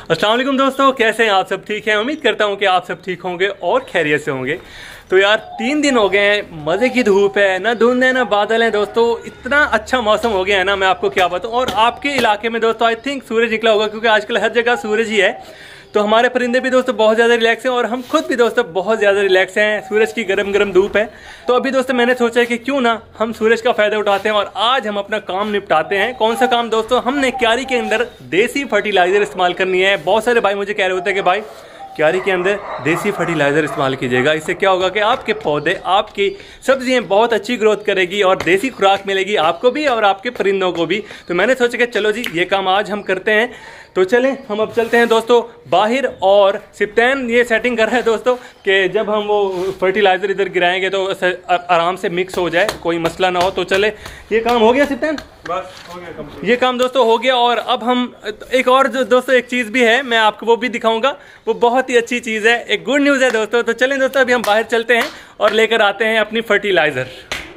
अस्सलाम वालेकुम दोस्तों, कैसे हैं आप सब? ठीक हैं, उम्मीद करता हूं कि आप सब ठीक होंगे और खैरियत से होंगे। तो यार 3 दिन हो गए हैं, मज़े की धूप है, ना धुंध है ना बादल है दोस्तों। इतना अच्छा मौसम हो गया है ना, मैं आपको क्या बताऊं। और आपके इलाके में दोस्तों आई थिंक सूरज निकला होगा, क्योंकि आजकल हर जगह सूरज ही है। तो हमारे परिंदे भी दोस्तों बहुत ज़्यादा रिलैक्स हैं और हम खुद भी दोस्तों बहुत ज़्यादा रिलैक्स हैं। सूरज की गरम गरम धूप है, तो अभी दोस्तों मैंने सोचा है कि क्यों ना हम सूरज का फ़ायदा उठाते हैं और आज हम अपना काम निपटाते हैं। कौन सा काम दोस्तों? हमने क्यारी के अंदर देसी फर्टिलाइज़र इस्तेमाल करनी है। बहुत सारे भाई मुझे कह रहे होते हैं कि भाई क्यारी के अंदर देसी फर्टिलाइज़र इस्तेमाल कीजिएगा, इससे क्या होगा कि आपके पौधे, आपकी सब्जियां बहुत अच्छी ग्रोथ करेगी और देसी खुराक मिलेगी आपको भी और आपके परिंदों को भी। तो मैंने सोचा कि चलो जी ये काम आज हम करते हैं। तो चलें हम अब चलते हैं दोस्तों बाहर। और सिप्तैन ये सेटिंग कर रहे हैं दोस्तों कि जब हम वो फर्टिलाइज़र इधर गिराएंगे तो आराम से मिक्स हो जाए, कोई मसला ना हो। तो चले, ये काम हो गया सिप्तैन? बस हो गया कंप्लीट। ये काम दोस्तों हो गया। और अब हम एक और दोस्तों एक चीज़ भी है, मैं आपको वो भी दिखाऊंगा। वो बहुत ही अच्छी चीज़ है, एक गुड न्यूज़ है दोस्तों। तो चलें दोस्तों अभी हम बाहर चलते हैं और लेकर आते हैं अपनी फर्टिलाइज़र।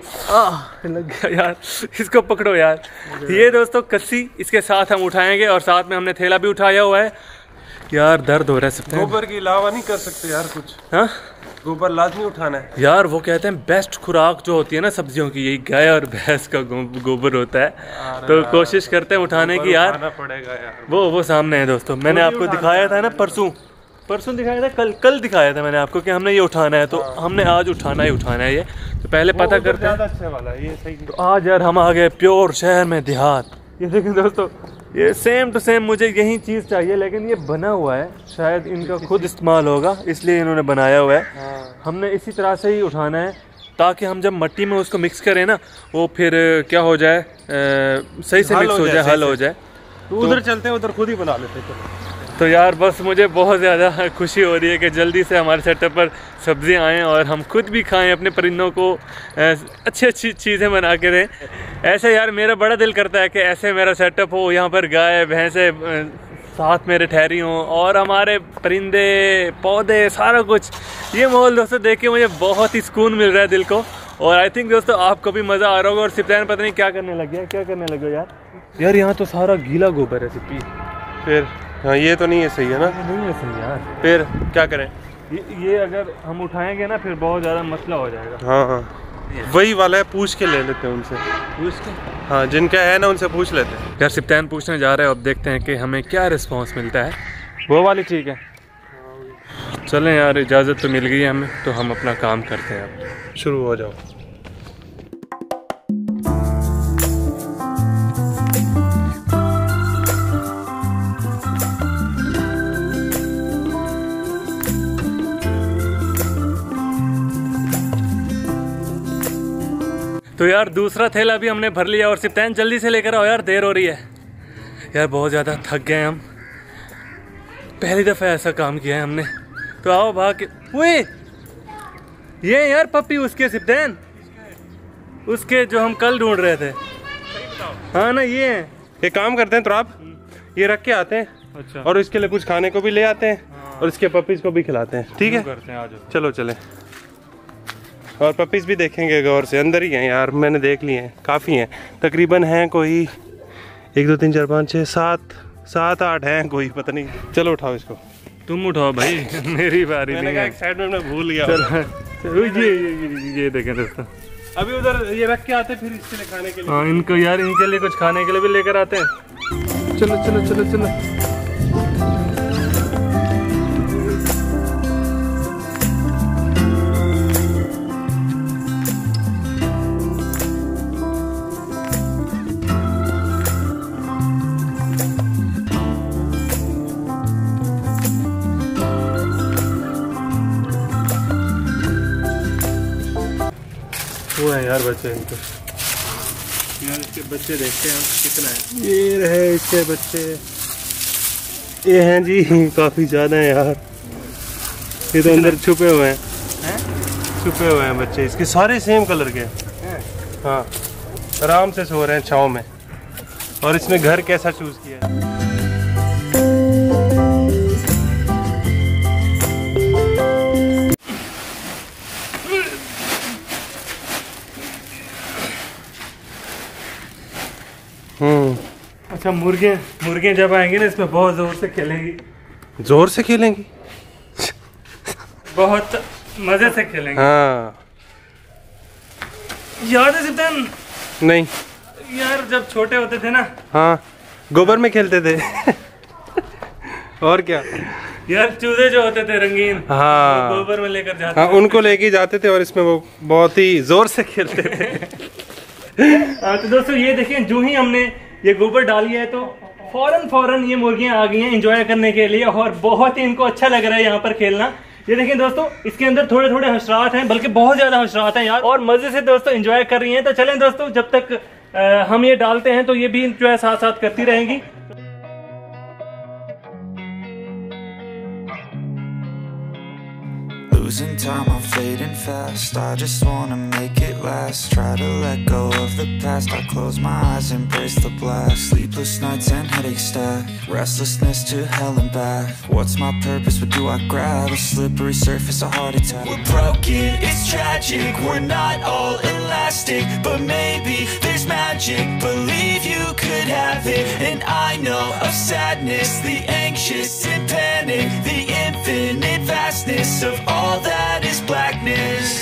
लग गया यार, इसको पकड़ो यार। ये दोस्तों कस्सी, इसके साथ हम उठाएंगे और साथ में हमने थैला भी उठाया हुआ है। यार दर्द हो रहा है सब। गोबर की अलावा नहीं कर सकते यार कुछ? हाँ, गोबर लाजमी उठाना है यार। वो कहते हैं बेस्ट खुराक जो होती है ना सब्जियों की, यही गाय और भैंस का गोबर होता है। तो कोशिश करते हैं उठाने की यार। पड़ेगा यार। वो सामने है दोस्तों, मैंने आपको दिखाया था ना परसों दिखाया था, कल दिखाया था मैंने आपको कि हमने ये उठाना है। तो हमने आज उठाना ही उठाना है ये। तो पहले पता करते हैं। अच्छे वाला ये सही। तो आज यार हम आ गए प्योर शहर में देहात। ये देखें दोस्तों, ये सेम टू सेम मुझे यही चीज़ चाहिए, लेकिन ये बना हुआ है, शायद इनका खुद इस्तेमाल होगा इसलिए इन्होंने बनाया हुआ है। हमने इसी तरह से ही उठाना है ताकि हम जब मिट्टी में उसको मिक्स करें ना, वो फिर क्या हो जाए, सही से मिक्स हो जाए, हल हो जाए। तो उधर चलते हैं, उधर खुद ही बना लेते हैं। तो यार बस मुझे बहुत ज़्यादा खुशी हो रही है कि जल्दी से हमारे सेटअप पर सब्जियां आएँ और हम खुद भी खाएं, अपने परिंदों को अच्छी चीज़ें बना के दें। ऐसे यार मेरा बड़ा दिल करता है कि ऐसे मेरा सेटअप हो, यहाँ पर गाय भैंसे साथ मेरे ठहरी हों और हमारे परिंदे पौधे सारा कुछ। ये माहौल दोस्तों देख के मुझे बहुत ही सुकून मिल रहा है दिल को। और आई थिंक दोस्तों आपको भी मज़ा आ रहा होगा। और सिप्तैन पता नहीं क्या करने लग गया, क्या करने लगे यार यहाँ तो सारा गीला गोबर है सिप्पी। फिर हाँ, ये तो नहीं है सही है ना? नहीं है सही यार। फिर क्या करें? ये अगर हम उठाएंगे ना फिर बहुत ज़्यादा मसला हो जाएगा। हाँ वही वाला है, पूछ के ले लेते हैं उनसे। पूछ के? हाँ, जिनका है ना उनसे पूछ लेते हैं। यार सिप्तैन पूछने जा रहे हैं, अब देखते हैं कि हमें क्या रिस्पांस मिलता है। वो वाली ठीक है, चलें यार, इजाज़त तो मिल गई है हमें, तो हम अपना काम करते हैं। अब शुरू हो जाओ। तो यार दूसरा थैला भी हमने भर लिया। और सिप्तैन जल्दी से लेकर आओ यार, देर हो रही है यार, बहुत ज़्यादा थक गए हम, पहली दफ़ा ऐसा काम किया है हमने। तो आओ भाग के। ओए ये यार पप्पी उसके सिप्तैन, उसके जो हम कल ढूंढ रहे थे। हाँ ना, ये है। एक काम करते हैं तो आप ये रख के आते हैं। अच्छा। और इसके लिए कुछ खाने को भी ले आते हैं और इसके पपीज़ को भी खिलाते हैं, ठीक है? करते हैं, आ जाओ। चलो चले। और पपीज़ भी देखेंगे गौर से, अंदर ही हैं यार, मैंने देख लिए हैं, काफ़ी हैं तकरीबन, हैं कोई 1 2 3 4 5 6 7 8 हैं कोई, पता नहीं। चलो उठाओ इसको। तुम उठाओ भाई, मेरी बारी नहीं है। एक साइड में मैं भूल गया। चलो ये देखें दोस्तों, अभी उधर ये रख के आते फिर इसके लिए खाने के लिए। हाँ इनको यार, इनके लिए कुछ खाने के लिए भी लेकर आते हैं। चलो चलो चलो चलो। वो है यार बच्चे इनके, यार इसके बच्चे देखते हैं कितना है। ये रहे इसके बच्चे, ये हैं जी काफ़ी ज़्यादा हैं यार। ये तो अंदर छुपे हुए हैं, छुपे हुए हैं बच्चे इसके, सारे सेम कलर के हैं। हाँ, आराम से सो रहे हैं छाँव में। और इसने घर कैसा चूज़ किया है। अच्छा मुर्गे जब आएंगे ना इसमें बहुत जोर से खेलेंगी। जोर से खेलेंगी, बहुत मजे से खेलेंगे। हाँ याद है सिद्धांत? नहीं यार जब छोटे होते थे ना, हाँ गोबर में खेलते थे और क्या यार चूजे जो होते थे रंगीन, हाँ गोबर में लेकर जाते हाँ उनको लेके जाते थे और इसमें वो बहुत ही जोर से खेलते थे। तो दोस्तों ये देखिए, जो ही हमने ये गोबर डाली है तो फौरन ये मुर्गियां आ गई हैं एंजॉय करने के लिए, और बहुत ही इनको अच्छा लग रहा है यहाँ पर खेलना। ये देखिए दोस्तों, इसके अंदर थोड़े थोड़े हशरात हैं, बल्कि बहुत ज्यादा हशरात हैं यार, और मजे से दोस्तों एंजॉय कर रही हैं। तो चलें दोस्तों, जब तक हम ये डालते हैं तो ये भी जो है साथ साथ करती रहेंगी। Losing time, I'm fading fast. I just wanna make it last. Try to let go of the past. I close my eyes, embrace the blast. Sleepless nights and headaches stack. Restlessness to hell and back. What's my purpose? What do I grab? A slippery surface, a heart attack. We're broken, it's tragic. We're not all elastic, but maybe there's magic. Believe you could have it. And I know of sadness, the anxious and panic, the infinite vastness of all that is blackness.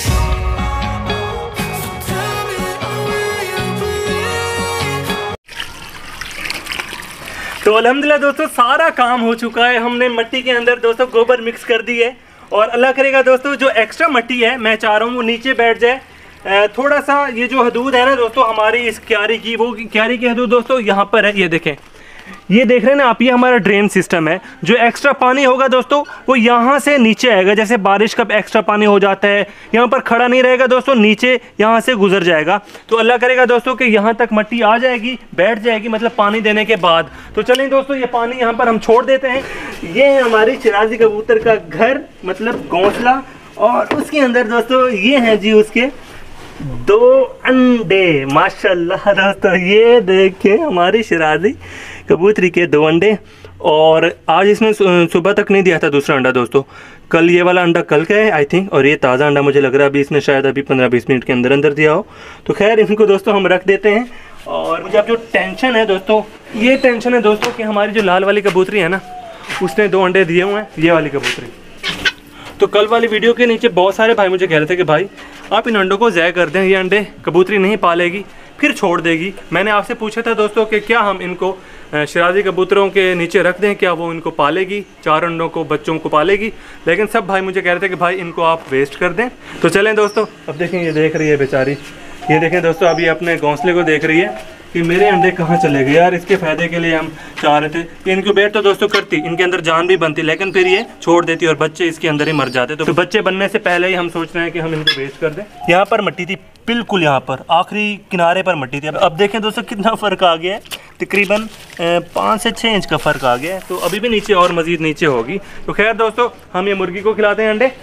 तो अल्हम्दुलिल्लाह दोस्तों, सारा काम हो चुका है। हमने मिट्टी के अंदर दोस्तों गोबर मिक्स कर दी है, और अल्लाह करेगा दोस्तों जो एक्स्ट्रा मिट्टी है मैं चाह रहा हूँ वो नीचे बैठ जाए। थोड़ा सा ये जो हदूद है ना दोस्तों हमारी इस क्यारी की, वो क्यारी की हदूद दोस्तों यहाँ पर है। ये देखें, ये देख रहे हैं ना आप, ये हमारा ड्रेन सिस्टम है। जो एक्स्ट्रा पानी होगा दोस्तों वो यहाँ से नीचे आएगा। जैसे बारिश का एक्स्ट्रा पानी हो जाता है, यहाँ पर खड़ा नहीं रहेगा दोस्तों, नीचे यहाँ से गुजर जाएगा। तो अल्लाह करेगा दोस्तों कि यहाँ तक मिट्टी आ जाएगी, बैठ जाएगी, मतलब पानी देने के बाद। तो चलें दोस्तों, ये पानी यहाँ पर हम छोड़ देते हैं। ये है हमारी शिराजी कबूतर का घर, मतलब घोंसला, और उसके अंदर दोस्तों ये हैं जी उसके 2 अंडे। माशाल्लाह दोस्तों, ये देखें हमारी शिराजी कबूतरी के 2 अंडे, और आज इसने सुबह तक नहीं दिया था दूसरा अंडा दोस्तों। कल ये वाला अंडा कल का है आई थिंक, और ये ताज़ा अंडा मुझे लग रहा है अभी इसने शायद अभी 15-20 मिनट के अंदर अंदर दिया हो। तो खैर इनको दोस्तों हम रख देते हैं। और मुझे अब जो टेंशन है दोस्तों, ये टेंशन है दोस्तों कि हमारी जो लाल वाली कबूतरी है ना, उसने 2 अंडे दिए हुए हैं, ये वाली कबूतरी। तो कल वाली वीडियो के नीचे बहुत सारे भाई मुझे कह रहे थे कि भाई आप इन अंडों को ज़ाया कर दें, ये अंडे कबूतरी नहीं पालेगी, फिर छोड़ देगी। मैंने आपसे पूछा था दोस्तों कि क्या हम इनको शिराजी कबूतरों के नीचे रख दें, क्या वो इनको पालेगी, 4 अंडों को, बच्चों को पालेगी। लेकिन सब भाई मुझे कह रहे थे कि भाई इनको आप वेस्ट कर दें। तो चलें दोस्तों, अब देखें ये देख रही है बेचारी, ये देखें दोस्तों अभी अपने घोंसले को देख रही है कि मेरे अंडे कहाँ चले गए। यार इसके फ़ायदे के लिए हम चाह रहे थे कि इनक्यूबेट तो दोस्तों करती, इनके अंदर जान भी बनती, लेकिन फिर ये छोड़ देती और बच्चे इसके अंदर ही मर जाते। तो बच्चे बनने से पहले ही हम सोच रहे हैं कि हम इनको वेस्ट कर दें। यहाँ पर मिट्टी थी, बिल्कुल यहाँ पर आखिरी किनारे पर मिट्टी थी। अब देखें दोस्तों कितना फ़र्क आ गया है, तकरीबन 5 से 6 इंच का फ़र्क आ गया है। तो अभी भी नीचे और मज़ीद नीचे होगी। तो खैर दोस्तों, हम ये मुर्गी को खिलाते हैं अंडे।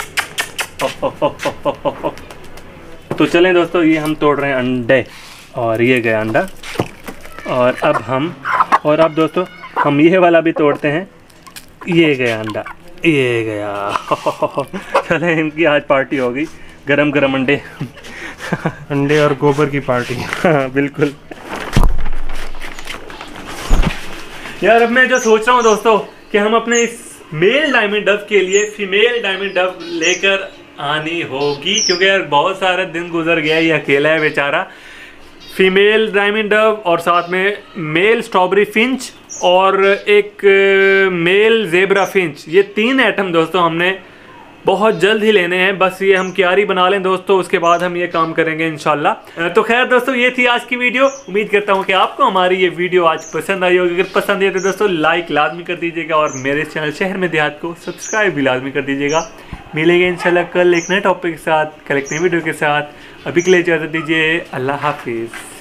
तो चलें दोस्तों, ये हम तोड़ रहे हैं अंडे, और ये गया अंडा। और अब दोस्तों हम ये वाला भी तोड़ते हैं, ये गया अंडा, ये गया। चलें, इनकी आज पार्टी होगी, गरम गरम अंडे अंडे और गोबर की पार्टी। हाँ बिल्कुल। यार अब मैं जो सोच रहा हूँ दोस्तों कि हम अपने इस मेल डायमंड डव के लिए फीमेल डायमंड डव लेकर आनी होगी, क्योंकि यार बहुत सारे दिन गुजर गया, ये अकेला है बेचारा। फीमेल डायमंड डव और साथ में मेल स्ट्रॉबेरी फिंच और एक मेल जेब्रा फिंच, ये 3 आइटम दोस्तों हमने बहुत जल्द ही लेने हैं। बस ये हम क्यारी बना लें दोस्तों, उसके बाद हम ये काम करेंगे इंशाल्लाह। तो खैर दोस्तों, ये थी आज की वीडियो। उम्मीद करता हूँ कि आपको हमारी ये वीडियो आज पसंद आई होगी। अगर पसंद आई तो दोस्तों लाइक लाजमी कर दीजिएगा, और मेरे चैनल शहर में देहात को सब्सक्राइब भी लाजमी कर दीजिएगा। मिलेंगे इंशाल्लाह कल एक नए टॉपिक के साथ, कल एक नई वीडियो के साथ। अभी के लिए इजाज़त दीजिए, अल्लाह हाफिज़।